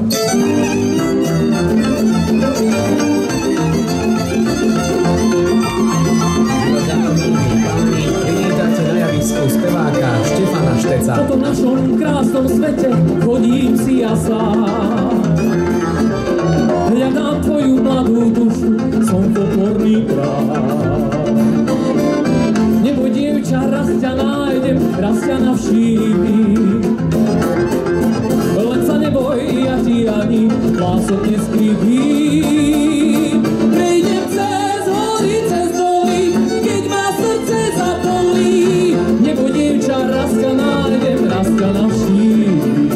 Po tom našom krásnom svete chodím si ja sám. Hľadám tvoju mladú dušu, som pokorný král. Neboj dievča, raz ťa nájdem, raz ťa navštívim. Len sa neboj, ja ti ani lások neskrivím. Prejdem cez hory, cez doly, keď ma srdce zapolí. Neboj dievča, raz ťa nájdem, raz ťa navštívim.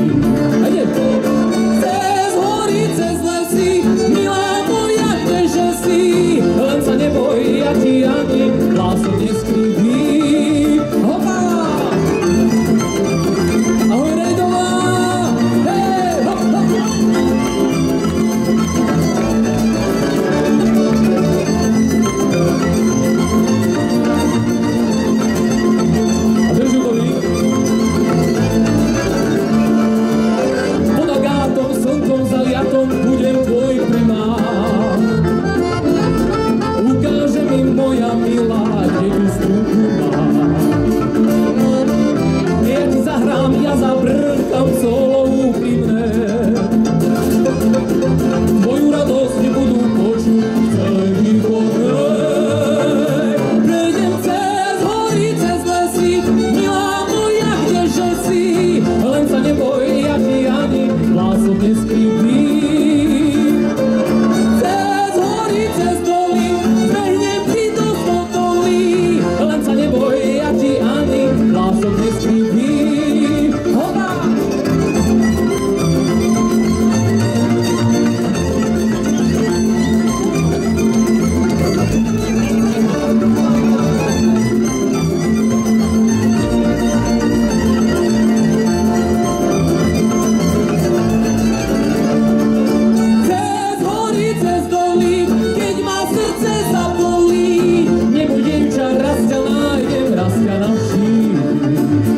Cez hory, cez lesy, milá moja, kdeže si. Len sa neboj, ja ti ani lások neskrivím. Hopa! Ahoj Rejdová! Hej, hop, hop! A držu dobrý. Pod agátom, slnkom zaliatom budem tvoj primár. Ukáže mi moja milá, kde tu strunku má. Ja ti zahrám, ja zabrkam solo úprimné. Tvoju radosť nebudú počuť celé východnej. Prejdem cez hory, cez lesy, milá moja, kdeže si. Len sa neboj, ja ti ani lások neskrivím. Cez hory, cez doly, zbehnem ti do stotolí. Len sa neboj, ja ti ani lások neskrivím. Hopa! Cez hory, cez doly, keď ma srdce zapolí. Neboj dievča, raz ťa nájdem, raz ťa navštívim.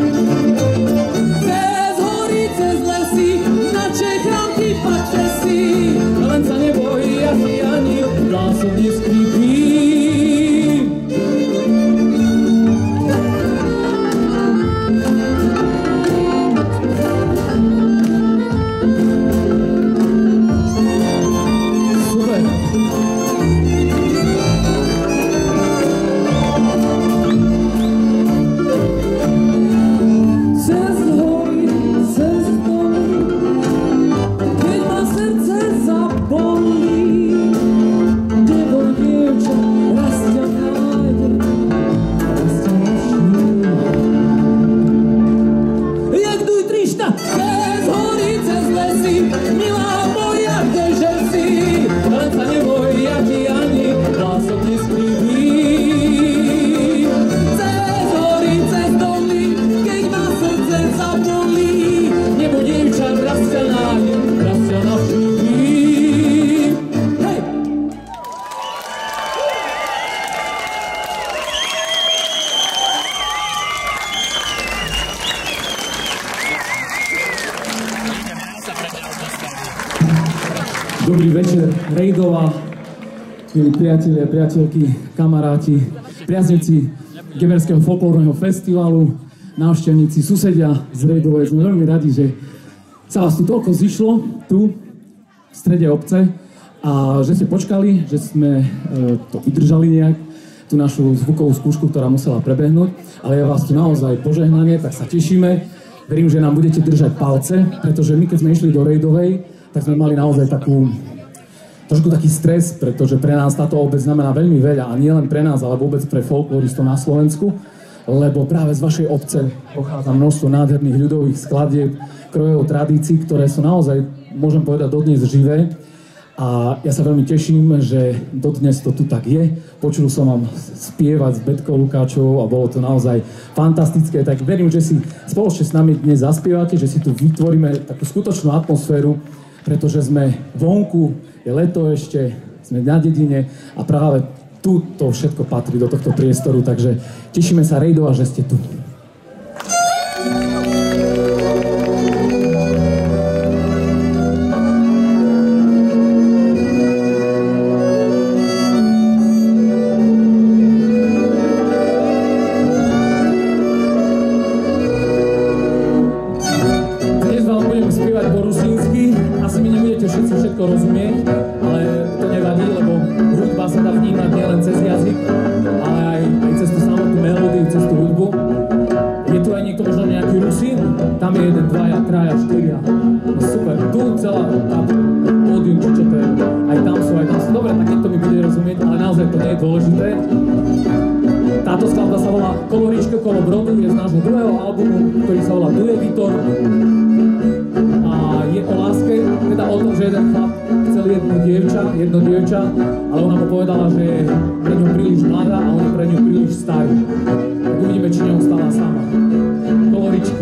Cez hory, cez lesy, na Čechám ti pače si. Len sa neboj, ja ti ani lások neskrivím. Super. Cez hory, cez doly, keď ma srdce zapolí. Neboj dievča, raz ťa nájdem, raz ťa navštívim. Jak duj trišta, cez hory, cez lesy, milá moja, kdeže si. Len sa neboj, ja ti ani lások neskrivím. Cez hory, cez doly, keď ma srdce zapolí. Neboj dievča, raz ťa nájdem, raz ťa navštívim. Hej! Dobrý večer, Rejdová, milí priatelia, priateľky, kamaráti, priaznici Gemerského folklórneho festivalu, návštevníci, susedia z Rejdovej. Sme veľmi radi, že sa vás tu toľko zišlo, tu v strede obce, a že ste počkali, že sme to vydržali nejak, tú našu zvukovú skúšku, ktorá musela prebehnúť, ale ja vás tu naozaj požehnanie, tak sa tešíme. Verím, že nám budete držať palce, pretože my, keď sme išli do Rejdovej, tak sme mali naozaj trošku taký stres, pretože pre nás táto obec znamená veľmi veľa, a nie len pre nás, ale vôbec pre folkloristov na Slovensku, lebo práve z vašej obce pochádza množstvo nádherných ľudových skladieb, krojov, tradícií, ktoré sú naozaj, môžem povedať, dodnes živé. A ja sa veľmi teším, že dodnes to tu tak je. Počul som vám spievať s Betkou Lukáčovou a bolo to naozaj fantastické. Tak verím, že si spoločne s nami dnes zaspievate, že si tu vytvoríme takú skutočnú atmosféru, pretože sme vonku, je leto ešte, sme na dedine a práve tu to všetko patrí do tohto priestoru. Takže tešíme sa, Rejdová, že ste tu. len cez jazyk, ale aj cez tú samotnú melódiu, cez tú hudbu. Je tu aj niekto, možno nejaký Rusín? Tam je 1, 2, 3, 4. No super, tu celá tá pódium, čo to je. Aj tam sú. Dobre, tak niekto mi bude rozumieť, ale naozaj to nie je dôležité. Táto skladba sa volá Koloričko kolo brodu, je z nášho druhého albumu, ktorý sa volá Duje Vitor. A je o láske, teda o tom, že jeden chlap chcel jedno dievča, ale ona mu povedala, že je pre ňu príliš mladá a on je pre ňu príliš starý. Tak uvidíme, či neostala sama. Koloričko.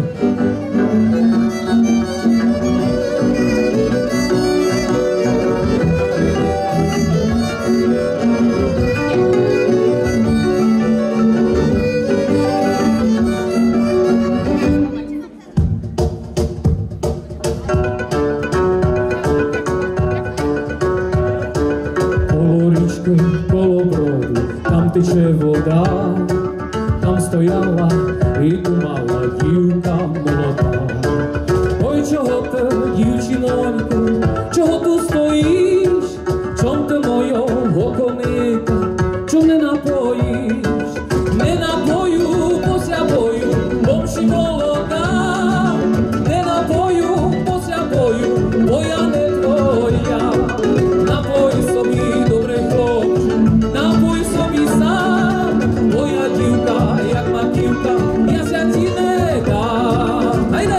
Kolo brodu, tam teče voda, tam stojala i tu mala dívka mladá. Oj, čoho to, dívčinonko, čoho tu stojíš? Čom to mojou okolníka, čo nenapojíš? Nenapoju, posia boju, bomši molodá. Nenapoju, posia boju, boja netvoja. Napoj sobі, добре хлопче, напой собі сам. Моя дівка, як маківка, я ся ті не дам.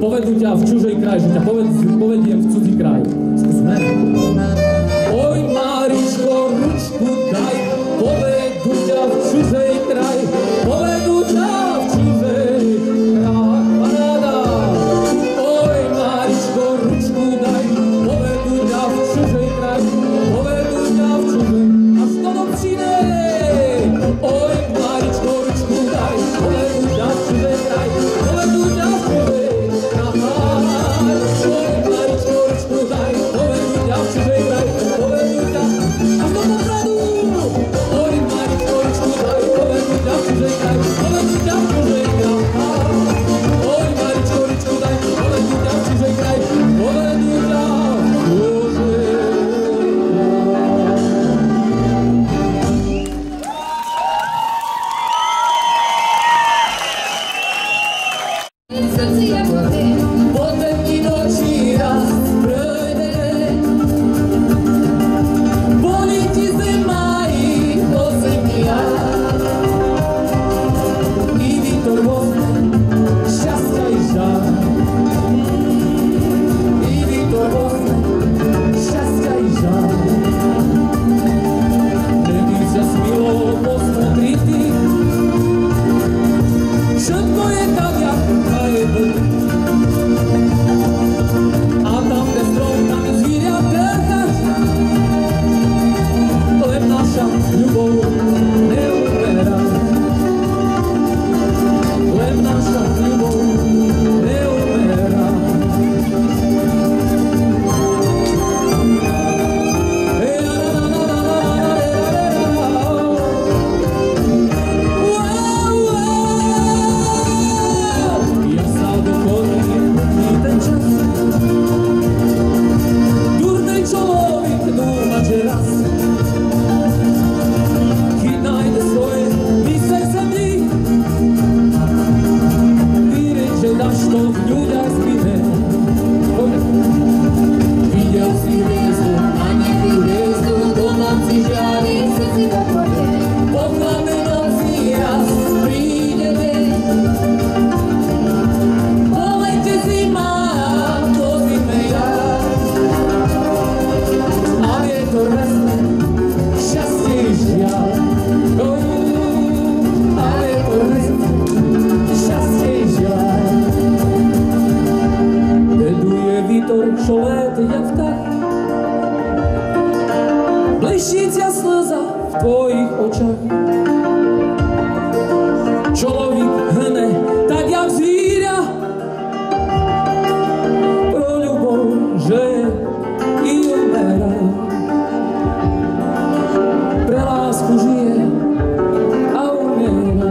povedú ťa v čužej kraj, že ťa povediem v cudzí kraj. Skúsme. Oj, Máričko, ručku daj, povedú ťa v čužej kraj, povedú ťa v čužej kraj. Paráda. Oj, Máričko, ručku daj, povedú ťa v čužej kraj, povedú ťa v čužej, až to dobčine. Oj, Máričko, ručku daj, povedú ťa v čužej kraj, povedú ťa v čužej kraj. Oj, Máričko, ručku daj, povedú ťa v čužej kraj, povedú ťa až do Popradu. Oj, Máričko, ručku daj, povedú ťa v čužej kraj, povedú ťa v čužej kraj. Oj, Máričko, ručku daj, povedú ťa v čužej kraj, povedú ťa v čužej kraj. Potem ti noči raz projde, boli ti zima i do zemia, i vítr vozne šťastia i žal, i vítr vozne šťastia i žal. Nebýš sa smilo posmutný ty, všetko je tak, jak je blbý. A tam, kde strom, tam je zvíria perkať, len naša ľubov neumera. Len naša ľubov neumera. Ja sa dochodím ten čas, durnej človek dúma, že raz keď nájde svoje mysle zemí, vírieť, že dáš to v ľuďach zbyne. Videl si hviezdu, a nebi hviezdu, do noci žiari, srdci do tvojej. Po chladnej noci raz príde deň, po lete zima, po zime jar. A vietor vezme šťastie i žiaľ. A vietor vezme šťastie i žiaľ. Veduje vietor, čo léte jak vták, bleštícia slza v tvojich očách. Človek hne tak jak zvíria, pro ľubov, že i umera. Pre lásku žije a umiera.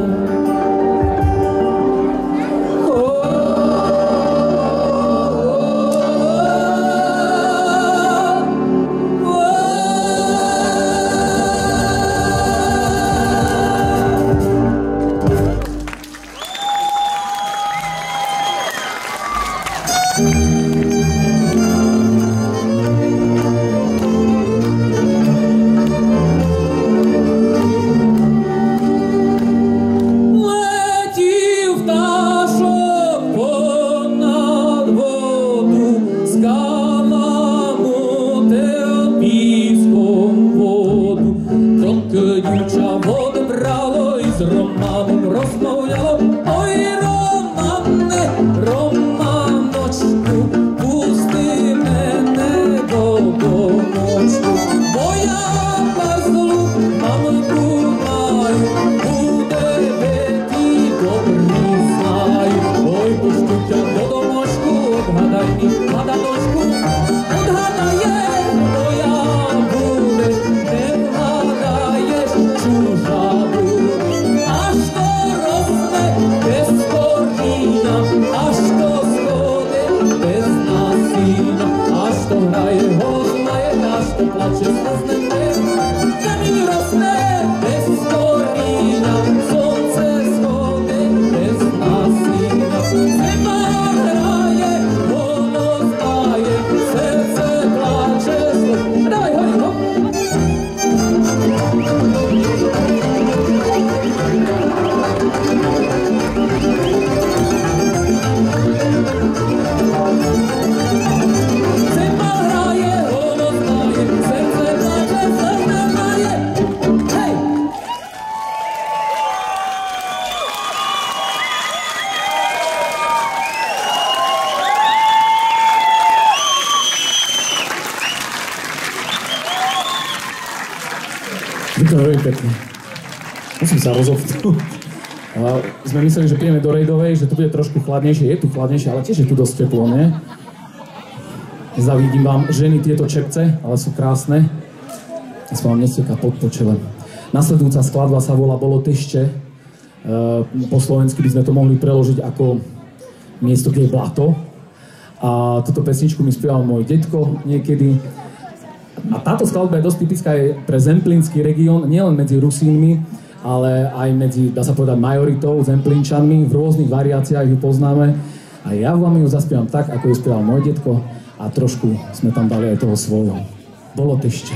Ďakujem veľmi pekne. Musím sa rozhovnúť. Sme mysleli, že príjeme do Rejdovej, že to bude trošku chladnejšie. Je tu chladnejšie, ale tiež je tu dosť teplo, nie? Zavidím vám ženy tieto čepce, ale sú krásne. Ja som vám nesteká pod čele. Nasledujúca skladba sa volá Bolo tešte. Po slovensky by sme to mohli preložiť ako miesto, kde je blato. A túto pesničku mi spieval môj detko niekedy. A táto skladba je dosť typická aj pre zemplínsky región, nielen medzi Rusínmi, ale aj medzi, dá sa povedať, majoritou, zemplínčanmi. V rôznych variáciách ju poznáme. A ja vám ju zaspievam tak, ako ju spieval môj detko. A trošku sme tam dali aj toho svojho. Bolo tešte.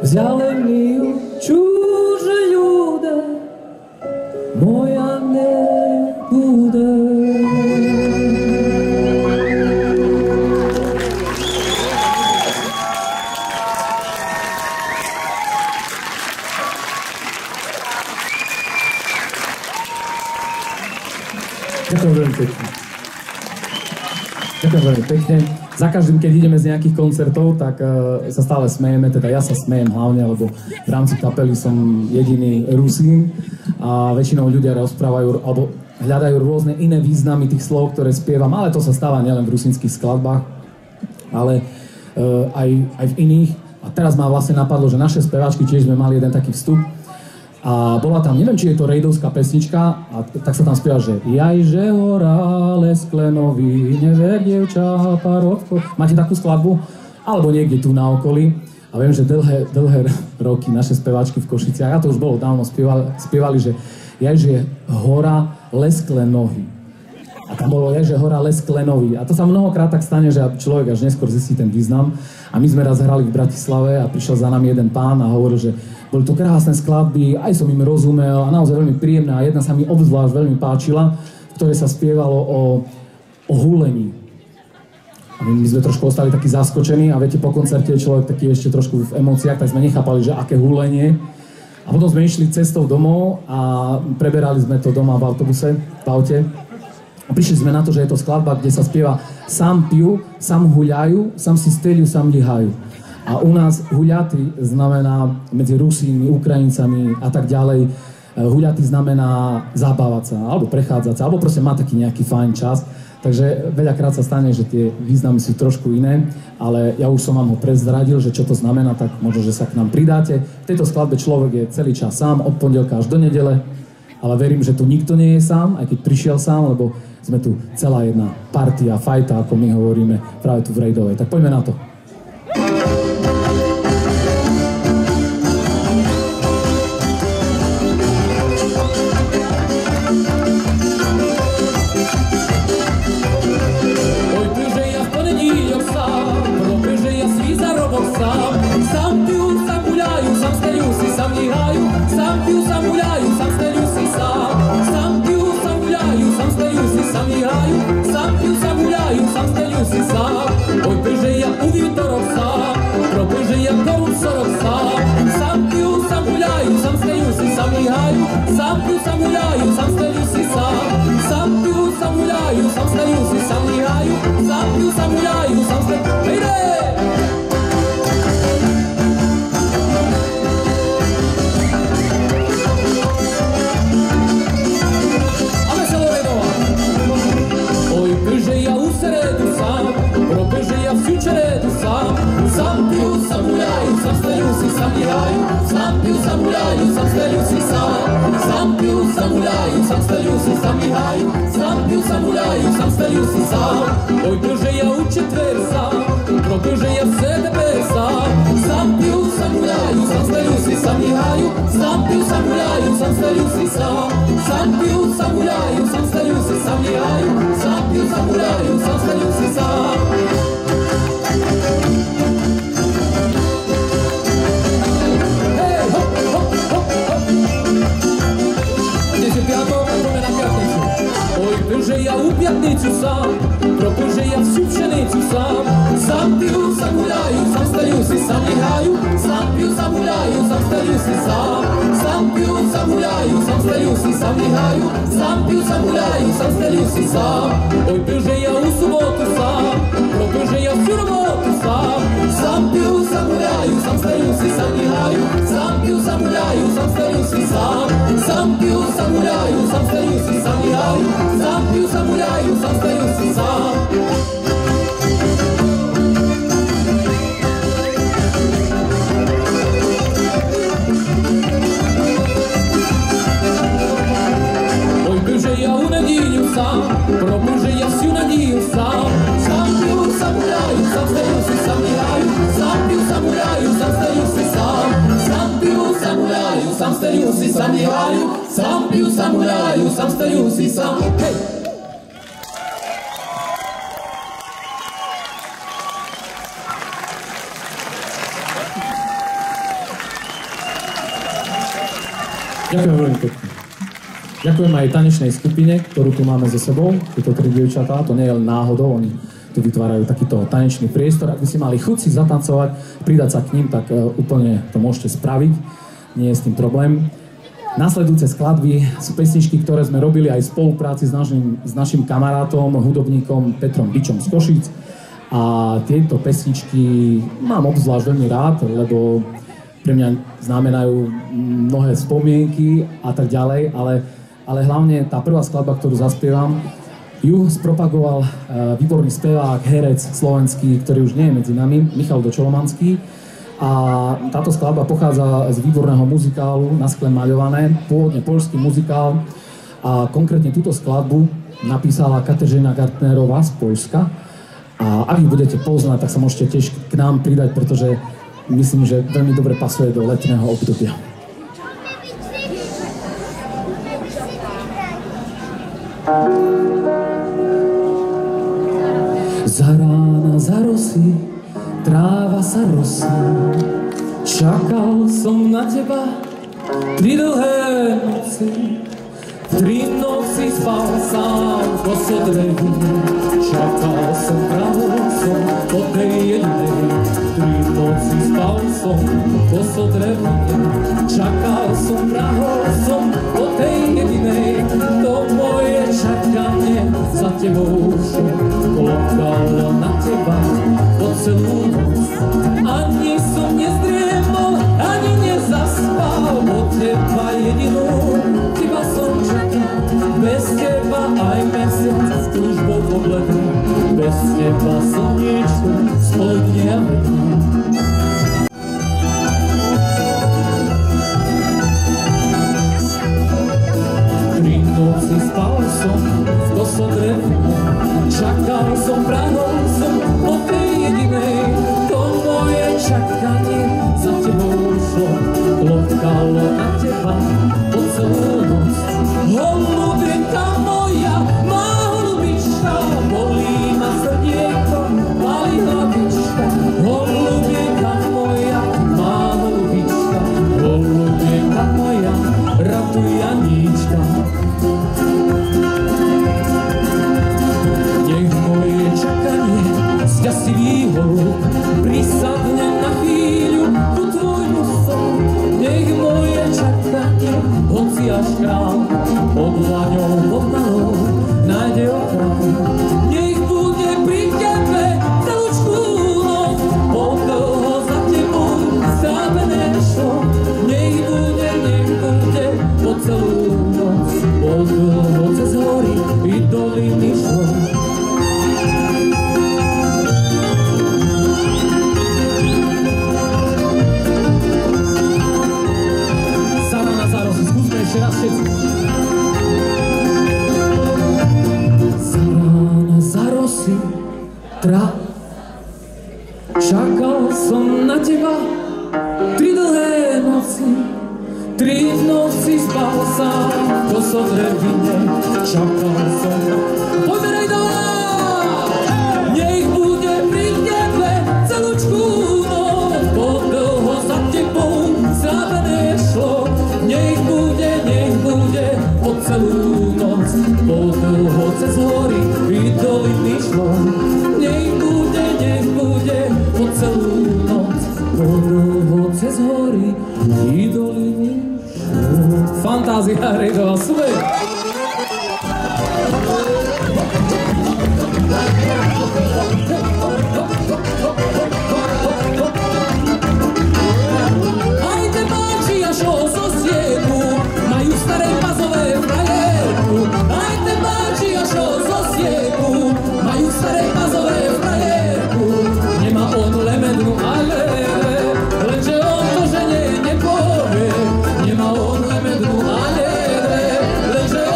Vzdialení čúže ľude, moja nebude. Ďakujem veľmi pekne. Ďakujem veľmi pekne. Za každým, keď ideme z nejakých koncertov, tak sa stále smejeme, teda ja sa smejem hlavne, lebo v rámci kapely som jediný Rusín a väčšinou ľudia rozprávajú alebo hľadajú rôzne iné významy tých slov, ktoré spievam, ale to sa stáva nielen v rusínskych skladbách, ale aj v iných. A teraz ma vlastne napadlo, že naše speváčky tiež sme mali jeden taký vstup. A bola tam, neviem, či je to rejdovská pesnička, a tak sa tam spieva, že Jajže hora, les klenový, never dievča, parovko. Máte takú skladbu? Alebo niekde tu na okolí. A viem, že dlhé roky naše speváčky v Košiciach, a to už bolo dávno, spievali, že Jajže hora, les klenový. A tam bolo Jajže hora, les klenový. A to sa mnohokrát tak stane, že človek až neskôr zistí ten význam. A my sme raz hrali v Bratislave a prišiel za nami jeden pán a hovoril, že boli to krásne skladby, aj som im rozumel a naozaj veľmi príjemná. A jedna sa mi obzvlášť veľmi páčila, v ktorej sa spievalo o hulení. A my sme trošku ostali takí zaskočení a viete, po koncerte je človek taký ešte trošku v emóciách, tak sme nechápali, že aké hulenie. A potom sme išli cestou domov a preberali sme to doma v autobuse, v aute. A prišli sme na to, že je to skladba, kde sa spieva sám pijú, sám huľajú, sám si steliu, sám lihajú. A u nás huľaty znamená medzi Rusínmi, Ukrajincami a tak ďalej. Huľaty znamená zabávať sa, alebo prechádzať sa, alebo proste mať taký nejaký fajn čas. Takže veľakrát sa stane, že tie významy sú trošku iné, ale ja už som vám ho prezradil, že čo to znamená, tak možno, že sa k nám pridáte. V tejto skladbe človek je celý čas sám, od pondelka až do nedele, ale verím, že tu nikto nie je sám, aj keď prišiel sám, lebo sme tu celá jedna partia, fajta, ako my hovoríme práve tu v Rejdovej. Tak poďme na to. Ďakujem veľmi pekne. Ďakujem aj tanečnej skupine, ktorú tu máme so sebou. Tieto tri dievčatá, to nie je len náhodou, oni tu vytvárajú takýto tanečný priestor. Ak by si mali chuť si zatancovať, pridať sa k ním, tak úplne to môžete spraviť. Nie je s tým problém. Nasledujúce skladby sú pesničky, ktoré sme robili aj v spolupráci s našim kamarátom, hudobníkom Petrom Bičom z Košíc. A tieto pesničky mám obzvlášť veľmi rád, lebo pre mňa znamenajú mnohé spomienky a tak ďalej, ale hlavne tá prvá skladba, ktorú zaspievam, ju spropagoval výborný spevák, herec slovenský, ktorý už nie je medzi nami, Michal Dočolomanský. A táto skladba pochádza z výborného muzikálu Na skle maľované, pôvodne poľský muzikál. A konkrétne túto skladbu napísala Kateřina Gartnerová z Poľska. A ak ich budete poznať, tak sa môžete tiež k nám pridať, pretože myslím, že veľmi dobre pasuje do letného obdobia. Za rána, za rosy, tráva sa rosí, čakal som na teba 3 dlhé noci. 3 noci spal sám v kosodreví, čakal som, pravol som po tej jedinej. 3 noci spal som v kosodreví, čakal som, pravol som po tej jedinej. To moje čakanie za tebou klopkalo na teba po celú noc. Ani som nezdriemol, ani nezaspal, po teba jedinú, teba som čakal. Bez teba aj mesiac s túžbou pobledol, bez teba slniečko spoludne a vedno. Tri noci spal som v kosodreví, čakal som, prahol som po tej jedinej. To moje čakanie za tebou šlo, klopkalo na teba po celú noc. Holubienka moja, má holubička, bolí ma srdieko, malý hlavička. Holubienka moja, má holubička, holubienka moja, ratuj Janíčka. Nech moje čakanie zďasivý holub prisadne na chvíľu ku tvojmu som. Nech moje čakanie, hoci až král, pod dlaňou, pod malou, nájde ochranu. Nech bude pri tebe celúčku noc, podlho za tebou strávené šlo. Nech bude po celú noc, podlho cez hory i doliny šlo. Ešte raz všetci. Za rána, za rosy, čakal som na teba 3 dlhé noci. 3 noci spal sám v kosodrevine, čakal som. Pozerej dole! Nech bude pri tebe celúčku noc, podlho za tebou závené šlo. Nech bude po celú noc, podlho cez hory i doliny šlo. Nech bude po celú noc, podlho cez hory i doliny šlo. Fantázia Rejdová, super! Aj te páči až o sosiedu, majú staré pazové frajerku. Aj te páči až o sosiedu, majú staré pazové frajerku. Nemá on lemednu, ale lenže on to žene nepovie. Nemá on lemednu, ale lenže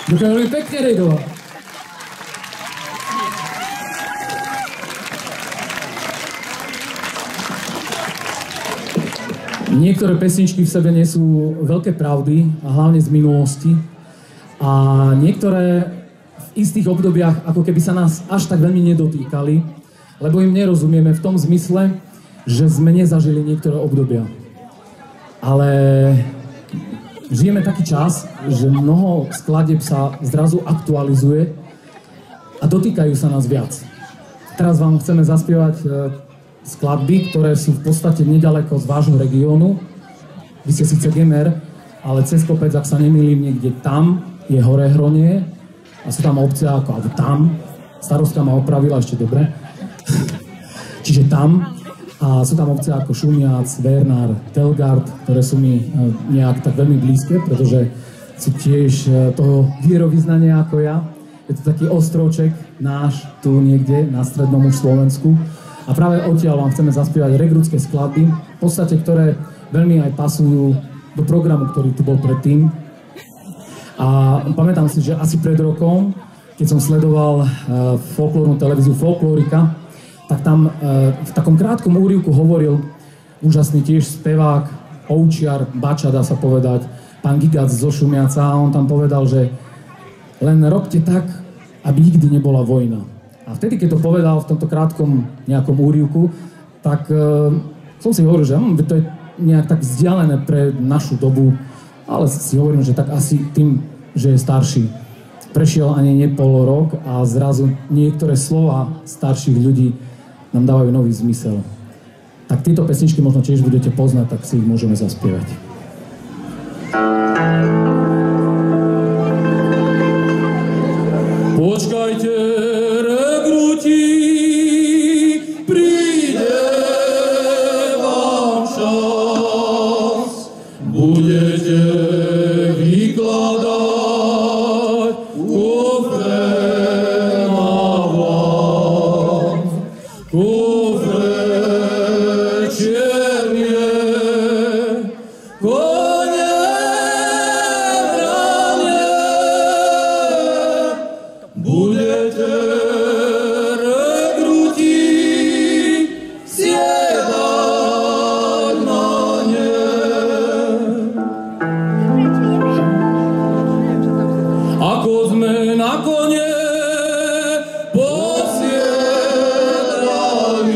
Ďakujem veľmi pekne, Rejdová. Niektoré pesničky v sebe nesú veľké pravdy, a hlavne z minulosti. A niektoré v istých obdobiach ako keby sa nás až tak veľmi nedotýkali, lebo im nerozumieme v tom zmysle, že sme nezažili niektoré obdobia. Ale žijeme taký čas, že mnoho skladieb sa zrazu aktualizuje a dotýkajú sa nás viac. Teraz vám chceme zaspievať skladby, ktoré sú v podstate nedaleko z vášho regiónu. Vy ste síce gamer, ale cez kopec, ak sa nemýlim, niekde tam je Horehronie a sú tam obce ako tam. Starostka ma opravila, ešte dobre. Čiže tam. A sú tam obce ako Šumiac, Vernár, Telgard, ktoré sú mi nejak tak veľmi blízke, pretože sú tiež toho vierovyznania ako ja. Je to taký ostrovček náš tu niekde na strednom už Slovensku. A práve odtiaľ vám chceme zaspievať regrútske skladby, v podstate, ktoré veľmi aj pasujú do programu, ktorý tu bol predtým. A pamätám si, že asi pred rokom, keď som sledoval folklórnu televíziu Folklórika, tak tam v takom krátkom úryvku hovoril úžasný tiež spevák, ovčiar, bača, dá sa povedať, pán Gigac zo Šumiaca, a on tam povedal, že len robte tak, aby nikdy nebola vojna. A vtedy, keď to povedal v tomto krátkom nejakom úryvku, tak som si hovoril, že to je nejak tak vzdialené pre našu dobu, ale si hovorím, že tak asi tým, že je starší. Prešiel ani nie pol rok a zrazu niektoré slova starších ľudí nám dávajú nový zmysel. Tak tieto pesničky možno tiež budete poznať, tak si ich môžeme zaspievať. Počkajte, regruti, príde vám čas, budete vykladať kufre na vás, kufre čiernie, kone branie, budete regruti siedať na ne. Ako sme na kone posiedali,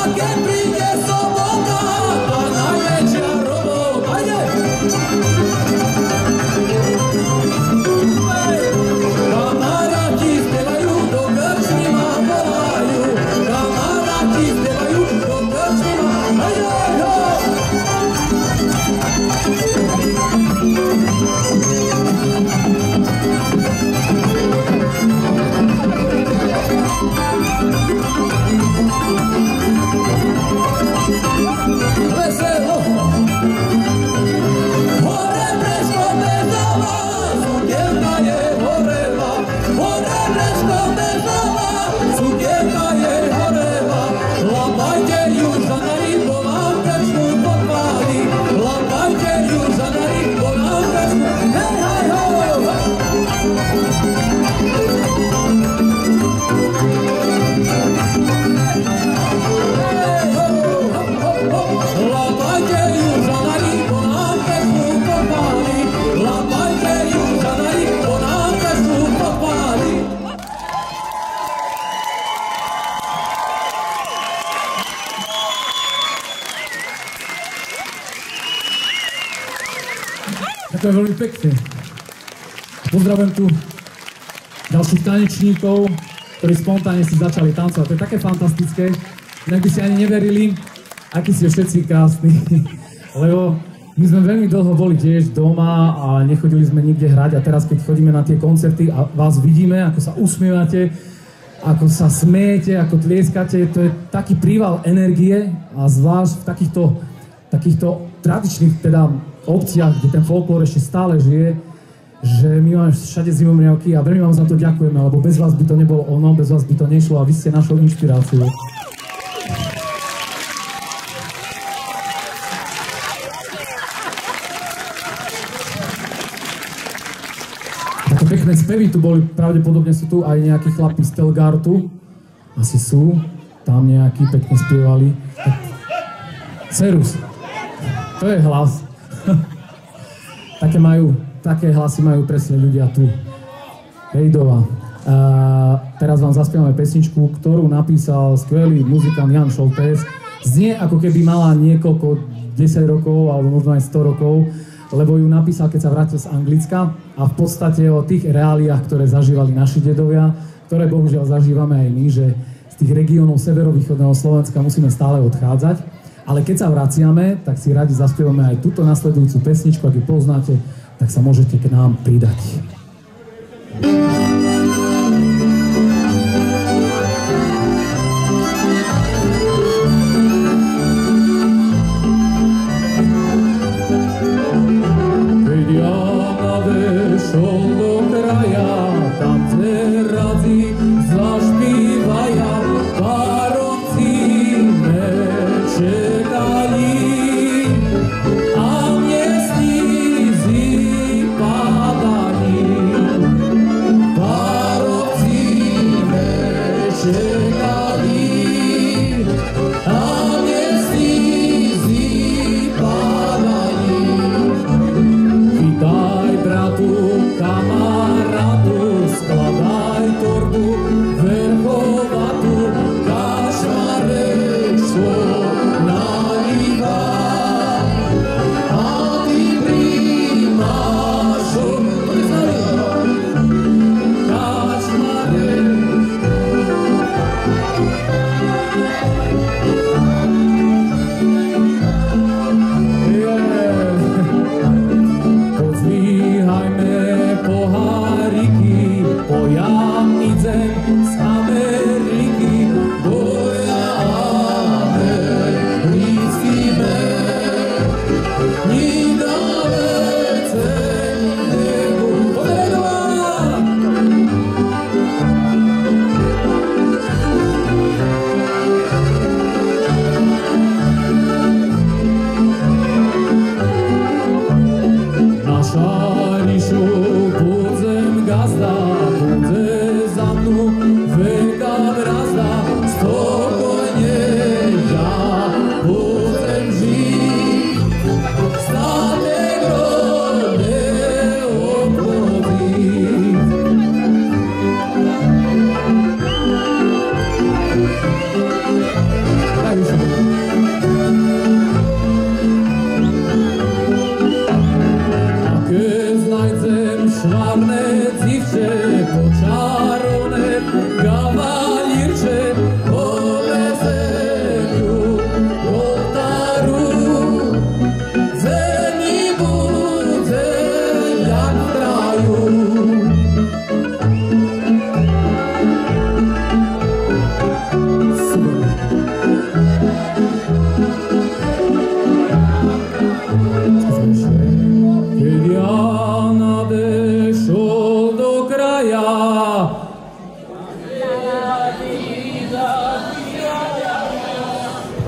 keď príde sobota, tá najväčšia robota je. Kamaráti spievajú, do krčmy ma volajú, kamaráti spievajú, do krčmy ma volajú. Veselo! Hore Breško bežala, sukienka je horela. Hore Breško bežala, sukienka je horela. Lapajte ju, žanari, bo vám krčmu podpáli. Lapajte ju, žanari, bo vám krčmu, hej, hej, ho! Lapajte ju, žanari, bo nám krčmu podpáli. Lapajte ju, žanari, bo nám krčmu podpáli. Ďakujem veľmi pekne. Pozdravujem tu ďalších tanečníkov, ktorí spontánne si začali tancovať. To je také fantastické, inak by si ani neverili, akí ste všetci krásni. Lebo my sme veľmi dlho boli tiež doma a nechodili sme nikde hrať a teraz, keď chodíme na tie koncerty a vás vidíme, ako sa usmievate, ako sa smejete, ako tlieskate, to je taký príval energie a zvlášť v takýchto tradičných teda obciach, kde ten folklór ešte stále žije, že my máme všade zimomriavky a veľmi vám za to ďakujeme, lebo bez vás by to nebolo ono, bez vás by to nešlo a vy ste našou inšpiráciou. Také pekné spevy tu boli, pravdepodobne sú tu aj nejakí chlapi z Telgartu, asi sú, tam nejakí pekne spievali. Cerus, to je hlas. Také hlasy majú presne ľudia tu. Rejdová. Teraz vám zaspievame pesničku, ktorú napísal skvelý muzikant Jan Šoltés. Znie ako keby mala niekoľko 10 rokov, alebo možno aj 100 rokov, lebo ju napísal, keď sa vrátil z Anglicka a v podstate o tých reáliách, ktoré zažívali naši dedovia, ktoré bohužiaľ zažívame aj my, že z tých regiónov severovýchodného Slovenska musíme stále odchádzať. Ale keď sa vraciame, tak si radi zaspievame aj túto nasledujúcu pesničku, ak ju poznáte, tak sa môžete k nám pridať. Keď Jana vešol do kraja, tam zerazi zašpívaja, párovci nečekali. A mne snízi padali,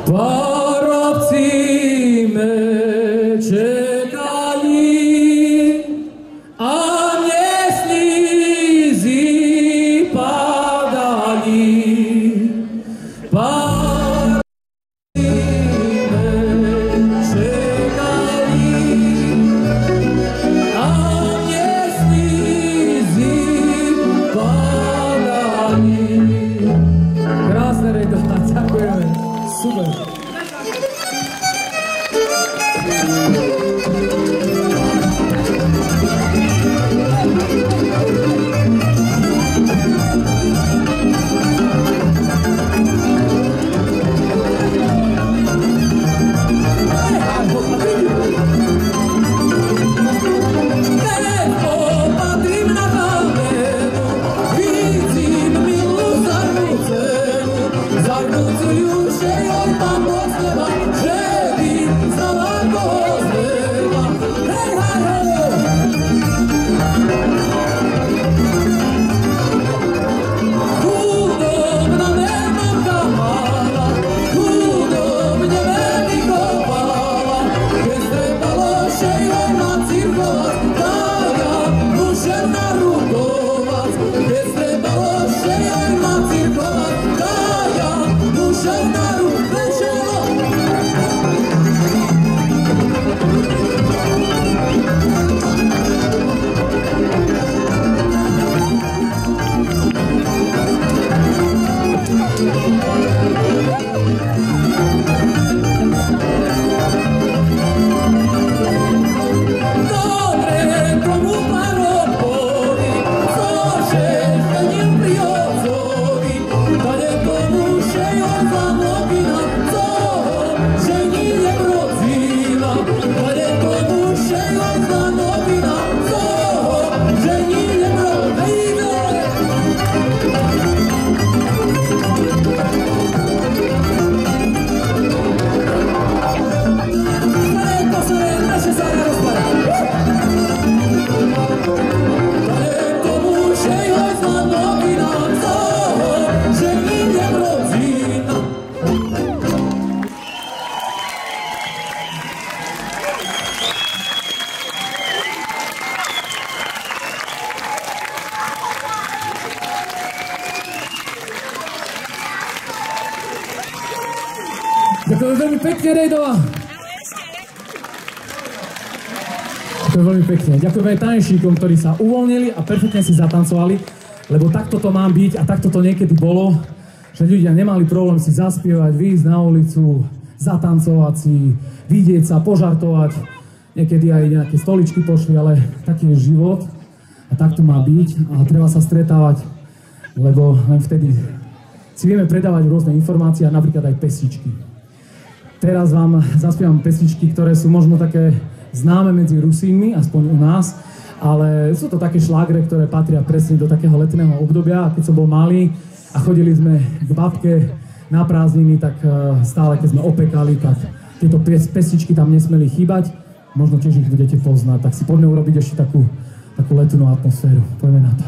Parobci me čekali a neslizy padali. Parobci me čekali a neslizy padali. Krásne Rejdo, ďakujeme. Super. Ďakujem veľmi pekne, Rejdová. Ďakujem veľmi pekne. Ďakujem aj tanečníkom, ktorí sa uvoľnili a perfektne si zatancovali, lebo takto to má byť a takto to niekedy bolo, že ľudia nemali problém si zaspievať, vyjsť na ulicu, zatancovať si, vidieť sa, požartovať. Niekedy aj nejaké stoličky pošli, ale taký je život a takto má byť a treba sa stretávať, lebo len vtedy si vieme predávať rôzne informácie a napríklad aj pesničky. Teraz vám zaspievam pesničky, ktoré sú možno také známe medzi Rusínmi, aspoň u nás, ale sú to také šlágre, ktoré patria presne do takého letného obdobia. A keď som bol malý a chodili sme k babke na prázdniny, tak stále keď sme opekali, tak tieto pesničky tam nesmeli chýbať. Možno tiež ich budete poznať, tak si poďme urobiť ešte takú letnú atmosféru. Poďme na to.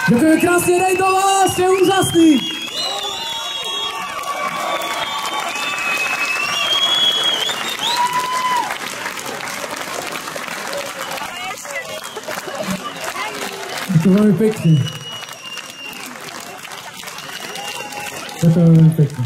Ďakujem krásne, Rejdová, ste úžasní! Ďakujem veľmi pekne. Ďakujem veľmi pekne.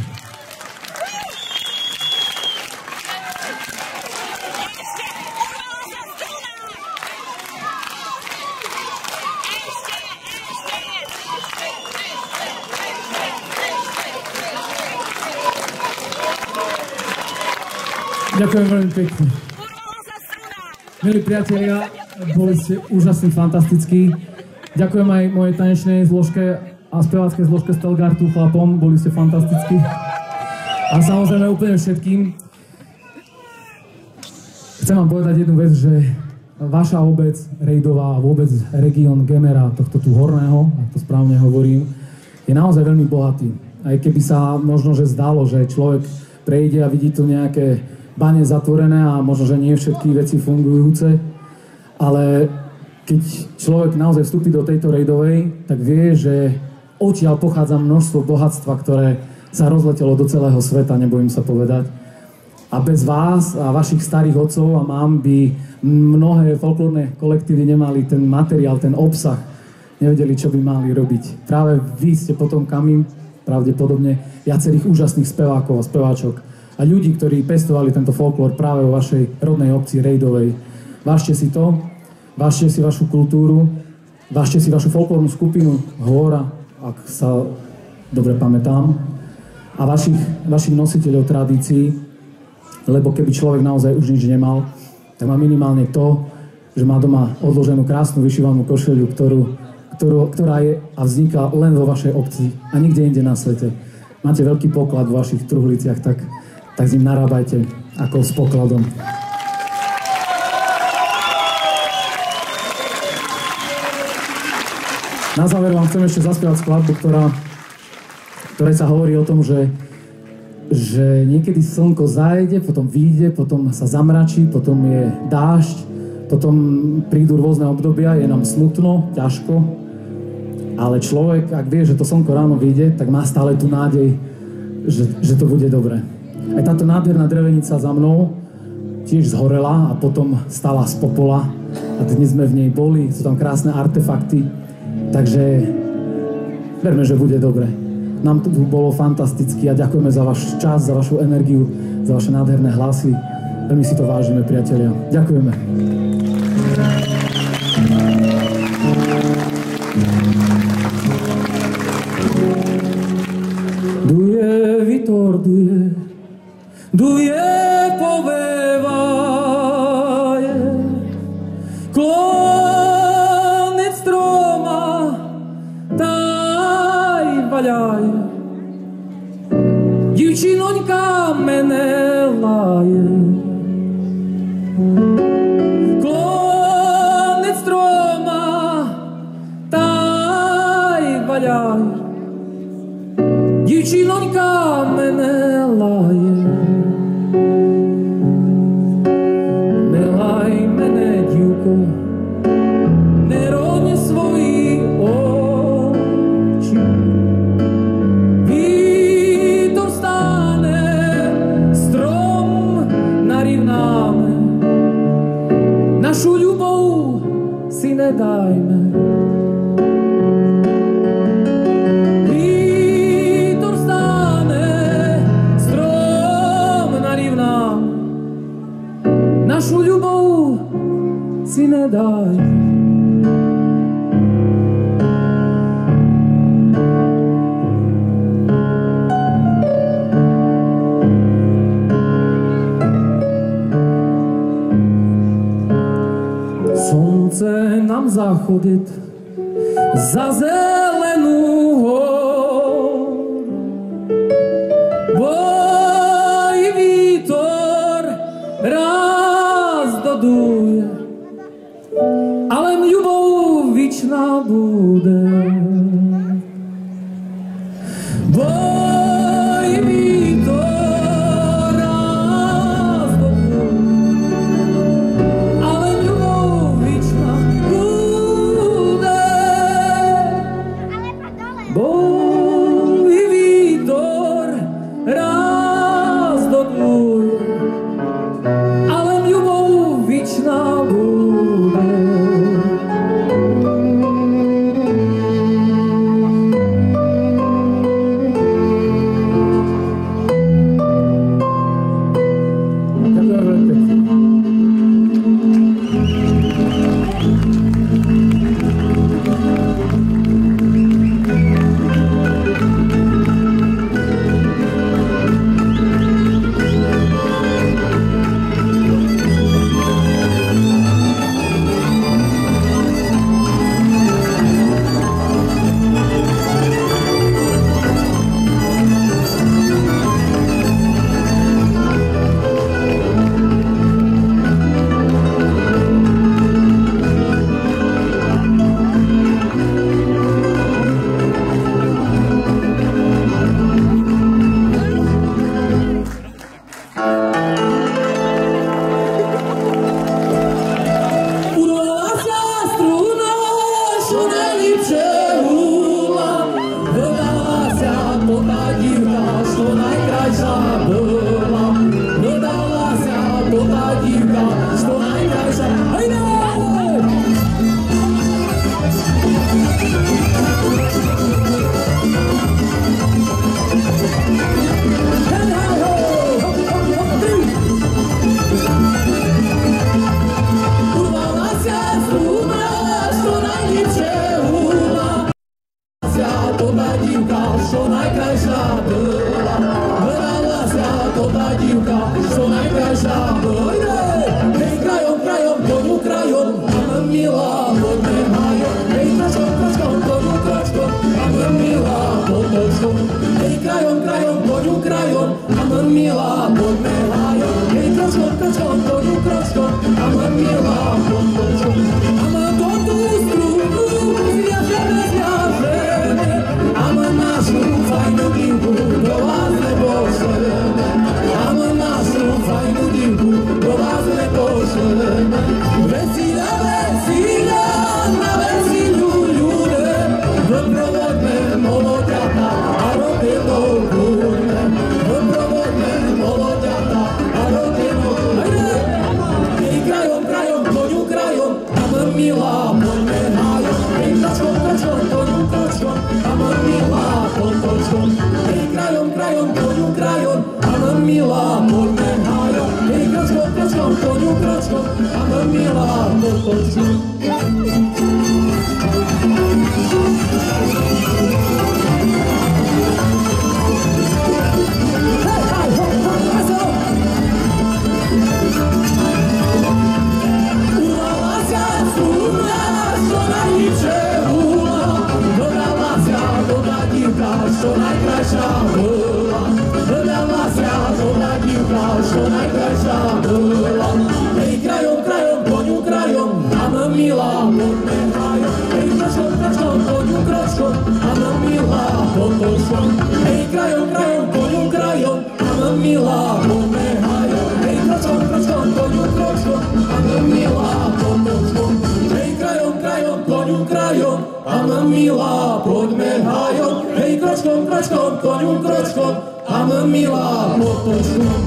Ďakujem veľmi pekne. Milí priatelia, boli ste úžasní, fantastickí. Ďakujem aj mojej tanečnej zložke a speváckej zložke Stelgartu chlapom, boli ste fantastickí. A samozrejme úplne všetkým. Chcem vám povedať jednu vec, že vaša obec Rejdová a vôbec región Gemera, tohto tu horného, ak to správne hovorím, je naozaj veľmi bohatý. Aj keby sa možno, že zdalo, že človek prejde a vidí tu nejaké bane zatvorené a možno, že nie všetky veci fungujúce, ale keď človek naozaj vstúpi do tejto Rejdovej, tak vie, že odtiaľ pochádza množstvo bohatstva, ktoré sa rozletelo do celého sveta, nebojím sa povedať. A bez vás a vašich starých otcov a mám by mnohé folklórne kolektívy nemali ten materiál, ten obsah, nevedeli, čo by mali robiť. Práve vy ste potomkami, pravdepodobne, viacerých úžasných spevákov a speváčok a ľudí, ktorí pestovali tento folklór práve vo vašej rodnej obci Rejdovej. Vážte si to, vážte si vašu kultúru, vážte si vašu folklórnu skupinu Hôra, ak sa dobre pamätám, a vašich nositeľov tradícií, lebo keby človek naozaj už nič nemal, tak má minimálne to, že má doma odloženú krásnu vyšívanú košeľu, ktorá je a vzniká len vo vašej obci a nikde inde na svete. Máte veľký poklad vo vašich truhliciach, tak s ním narábajte ako s pokladom. Na záver vám chcem ešte zaspievať skladbu, ktorej sa hovorí o tom, že niekedy slnko zájde, potom vyjde, potom sa zamračí, potom je dážď, potom prídu rôzne obdobia, je nám smutno, ťažko, ale človek, ak vie, že to slnko ráno vyjde, tak má stále tú nádej, že to bude dobre. Aj táto nádherná drevenica za mnou tiež zhorela a potom stala z popola a dnes sme v nej boli, sú tam krásne artefakty, takže verme, že bude dobre. Nám tu bolo fantasticky a ďakujeme za váš čas, za vašu energiu, za vaše nádherné hlasy. Veľmi si to vážime, priatelia. Ďakujeme. Duje vitor, duje povevaje, klonec stroma, taj valjaje, divčinoňka mene laje. Klonec stroma, taj valjaje, divčinoňka mene laje. Nelaj mene, divko, nerodne svoji oči. Vítr stane, strom narovnáme, našu ľubov si nedajme. Našu ľubov si nedaj. Slnce nám zachodit za zelenú horu. Boj vítor duje, ale ľubov vičná bude. Boj vítor raz doduje, ale ľubov vičná bude. čo najlepšie hula. Vydala sa to tá divka, čo najkrajšia bola. Vydala sa to tá divka, čo najkrajšia. Hejde! Čo najkrajšia bola, vydala sa to tá divka, čo najkrajšia bola. Hej, krajom, krajom, koňu krajom, a mám milá, poďme hajom. Hej, kračkom, kračkom, koňu kračkom, a mám milá, potočkom. Hej, krajom, krajom, koňu krajom, a mám milá, poďme hajom. Hej, kračkom, kračkom, koňu kračkom, a mám milá, potočkom. A mám to tú struhu, zviažeme, zviažeme, a mám našu fajnú divku, do vás nepošleme. A mám našu fajnú divku, do vás nepošleme. Vesíľa, vesíľa, na vesíľu ľude, doprovodme molodiata a rodinu buďme. Doprovodme molodiata a rodinu buďme. Hej, krajom, krajom, koňu krajom, a mám milá, poďme hajom. Hej, kračkom, kračkom, koňu kračkom, a mám milá, potočkom. Hej, krajom, krajom, koňu krajom, a mám milá, poďme hajom. Hej, kračkom, kračkom, koňu kračkom, a mám milá, potočkom. Urvala sa struna, čo najlepšie hula. Dodala sa to tá divka, čo najkrajšia bola. Dodala sa to tá divka, čo najkrajšia bola. Hej, krajom, krajom, koňu krajom, a mám milá, poďme hajom. Hej, kračkom, kračkom, koňu kračkom, a mám milá, potočkom. Hej, krajom, krajom, koňu krajom, a mám milá, poďme hajom. Hej, kračkom, kračkom, koňu kračkom, a mám milá, potočkom. Hej, krajom, krajom, koňu krajom, a mám milá, poďme hajom. Hej, kročkom, kročkom, koňu kročkom, a mám milá, potočkom.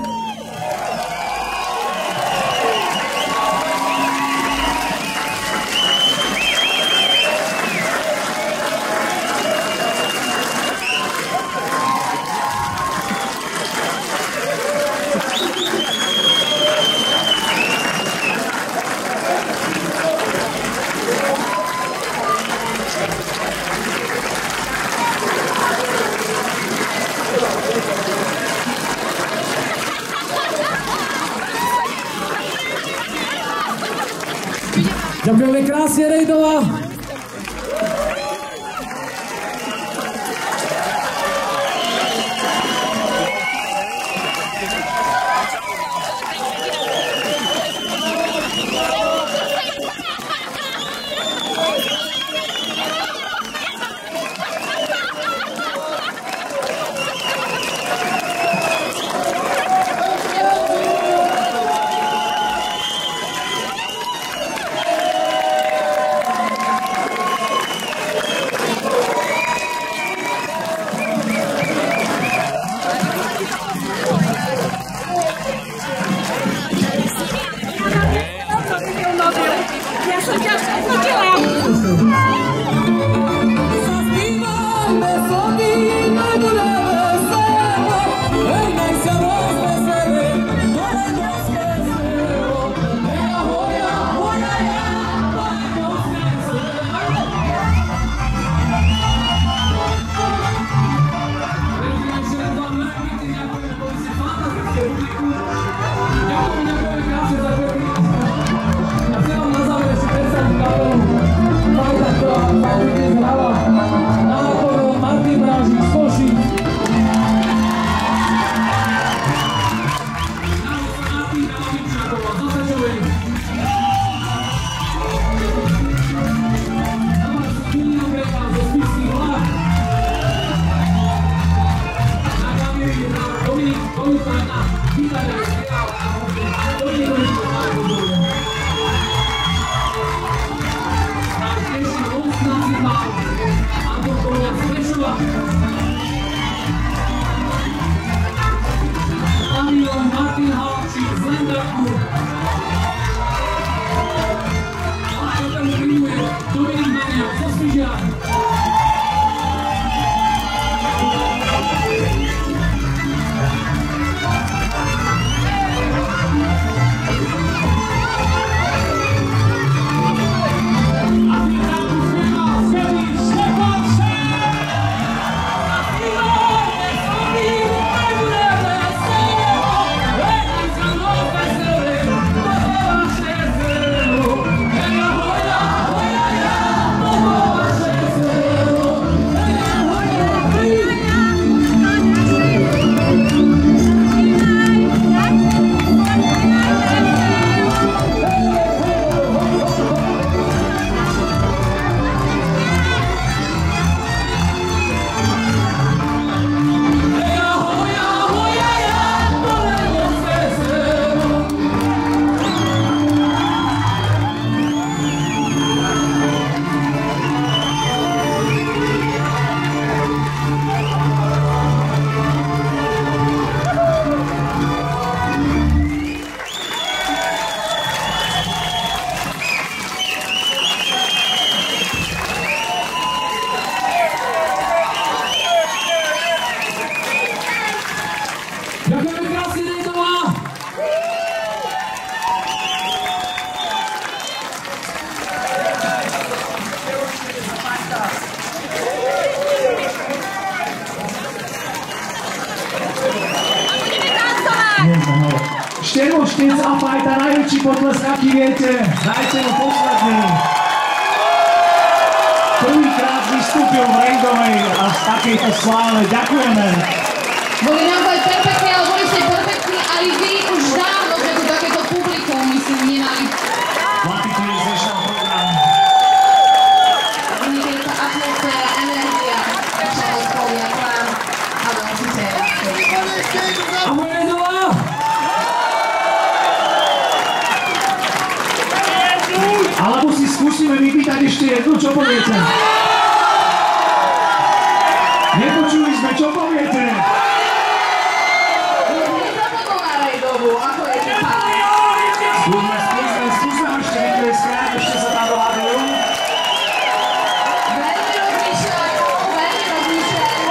Ďakujeme krásne, Rejdová. Martin Halčík z Lendaku. A kapelu rimuje Dominik Maniak zo Svižian. Štemoštec a Fajta, najväčší potlesk, aký viete, dajte mu posledný. Prvýkrát vystúpil v Rejdovej a v takejto sláve. Ďakujeme. Boli naozaj perfektní, ale boli ste perfektní aj vy už dávno, že tu takéto publikum, myslím, nemali. Chlapi, to je dnešného programu. Je to atmosféra, energia, naša hospodia k vám a určite. A moje Rejdová! Alebo si skúsime vypýtať ešte jednu, čo poviete? Nepočuli sme, čo poviete? Nezabudol na Rejdovu, ako je to pán. Skúsme ešte nekleskať, ešte sa tam dohádajú. Veľmi rozmýšľajú, veľmi rozmýšľajú.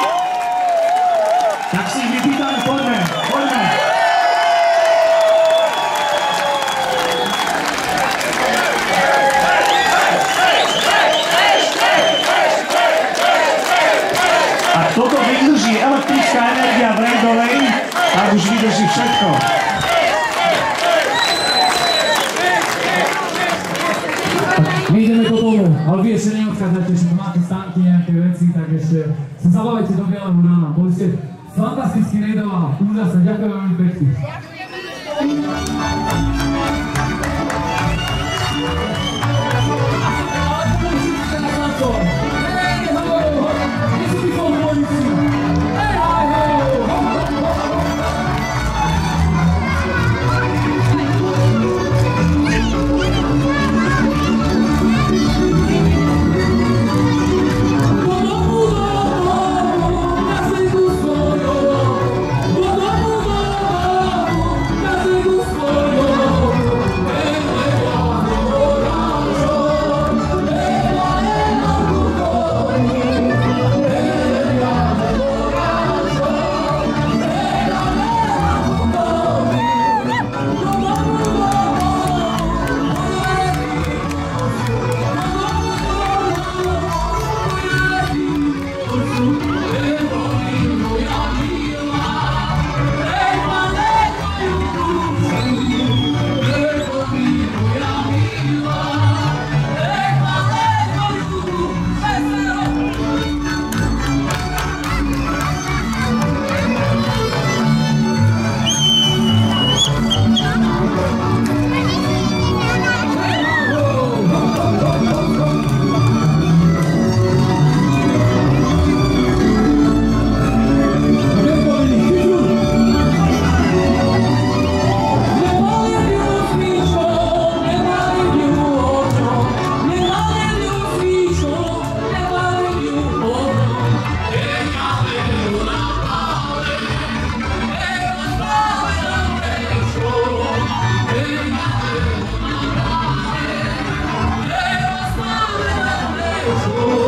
Tak si ich vypýtame, poďme. Ak toto vydrží elektrická energia v Rejdovej, tak už vydrží všetko. My ideme do domu, ale vy ešte neodchádzate, že máte stánky, nejaké veci, tak ešte sa zabávajte do bieleho rána. Boli ste fantasticky, Rejdová, úžasné, ďakujem veľmi pekne. Oh, Slow